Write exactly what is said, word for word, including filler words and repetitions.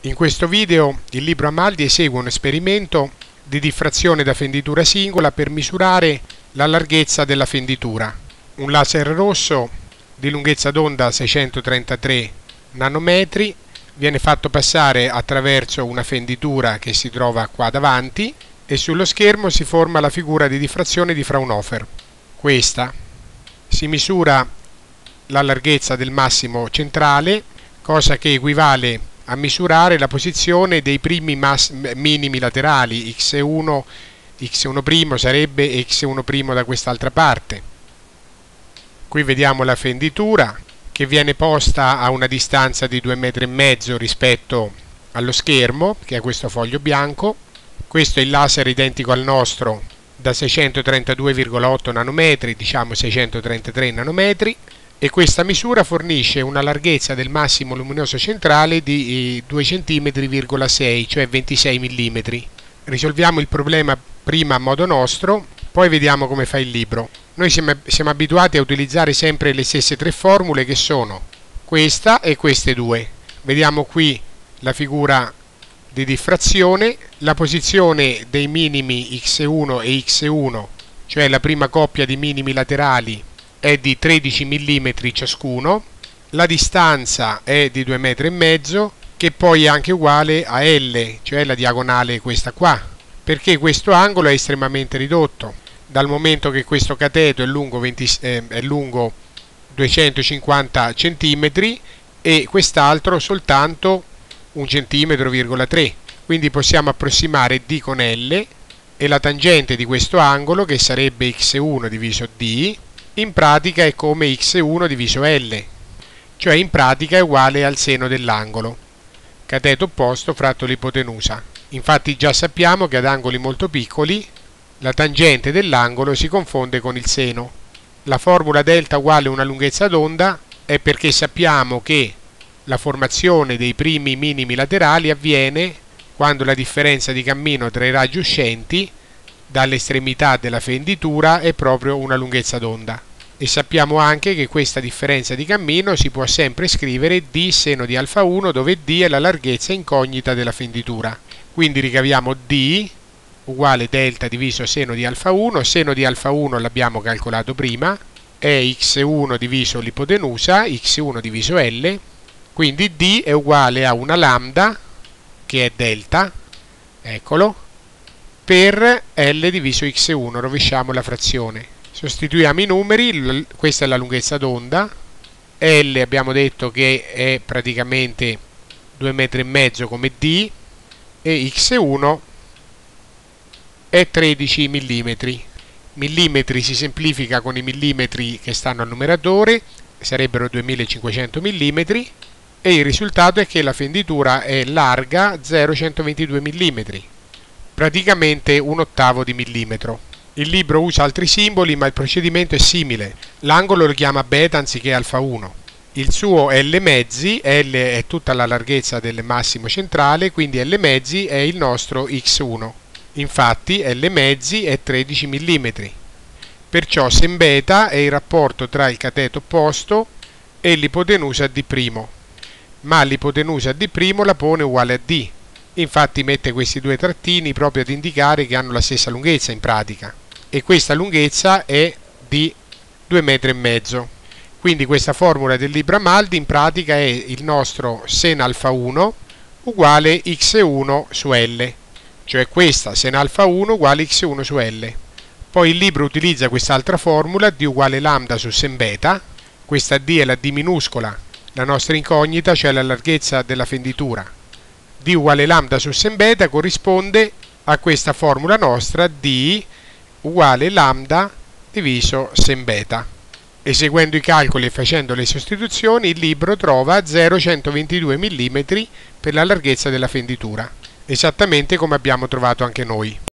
In questo video il libro Amaldi esegue un esperimento di diffrazione da fenditura singola per misurare la larghezza della fenditura. Un laser rosso di lunghezza d'onda seicentotrentatré nanometri viene fatto passare attraverso una fenditura che si trova qua davanti e sullo schermo si forma la figura di diffrazione di Fraunhofer. Questa si misura la larghezza del massimo centrale, cosa che equivale a misurare la posizione dei primi minimi laterali, x uno, x uno' sarebbe e x uno' da quest'altra parte. Qui vediamo la fenditura che viene posta a una distanza di due metri e mezzo rispetto allo schermo, che è questo foglio bianco. Questo è il laser identico al nostro da seicentotrentadue virgola otto nanometri, diciamo seicentotrentatré nanometri. E questa misura fornisce una larghezza del massimo luminoso centrale di due virgola sei centimetri, cioè ventisei millimetri. Risolviamo il problema prima a modo nostro, poi vediamo come fa il libro. Noi siamo, siamo abituati a utilizzare sempre le stesse tre formule, che sono questa e queste due. Vediamo qui la figura di diffrazione, la posizione dei minimi x uno e x uno, cioè la prima coppia di minimi laterali, è di tredici millimetri ciascuno, la distanza è di due metri e mezzo, che poi è anche uguale a L, cioè la diagonale questa qua, perché questo angolo è estremamente ridotto, dal momento che questo cateto è lungo, venti, eh, è lungo duecentocinquanta centimetri e quest'altro soltanto un centimetro virgola tre, quindi possiamo approssimare D con L e la tangente di questo angolo, che sarebbe x uno diviso D, in pratica è come x uno diviso L, cioè in pratica è uguale al seno dell'angolo, cateto opposto fratto l'ipotenusa. Infatti già sappiamo che ad angoli molto piccoli la tangente dell'angolo si confonde con il seno. La formula delta uguale una lunghezza d'onda è perché sappiamo che la formazione dei primi minimi laterali avviene quando la differenza di cammino tra i raggi uscenti dalle estremità della fenditura è proprio una lunghezza d'onda. E sappiamo anche che questa differenza di cammino si può sempre scrivere d seno di alfa uno, dove d è la larghezza incognita della fenditura. Quindi ricaviamo d uguale delta diviso seno di alfa uno, seno di alfa uno l'abbiamo calcolato prima, è x uno diviso l'ipotenusa, x uno diviso L, quindi d è uguale a una lambda, che è delta, eccolo, per L diviso x uno, rovesciamo la frazione. Sostituiamo i numeri, questa è la lunghezza d'onda, L abbiamo detto che è praticamente due metri e mezzo come D e x uno è tredici millimetri. Millimetri si semplifica con i millimetri che stanno al numeratore, sarebbero duemilacinquecento millimetri, e il risultato è che la fenditura è larga zero virgola centoventidue millimetri, praticamente un ottavo di millimetro. Il libro usa altri simboli, ma il procedimento è simile. L'angolo lo chiama beta anziché alfa uno. Il suo L mezzi, L è tutta la larghezza del massimo centrale, quindi L mezzi è il nostro x uno. Infatti L mezzi è tredici millimetri. Perciò sen beta è il rapporto tra il cateto opposto e l'ipotenusa D', ma l'ipotenusa D' la pone uguale a D. Infatti mette questi due trattini proprio ad indicare che hanno la stessa lunghezza in pratica. E questa lunghezza è di due metri e mezzo. Quindi questa formula del libro Amaldi in pratica è il nostro sen alfa uno uguale x uno su L, cioè questa sen alfa uno uguale x uno su L. Poi il libro utilizza quest'altra formula, d uguale lambda su sen beta, questa d è la d minuscola, la nostra incognita, cioè la larghezza della fenditura. D uguale lambda su sen beta corrisponde a questa formula nostra, d uguale lambda diviso sen beta. Eseguendo i calcoli e facendo le sostituzioni, il libro trova zero virgola centoventidue millimetri per la larghezza della fenditura, esattamente come abbiamo trovato anche noi.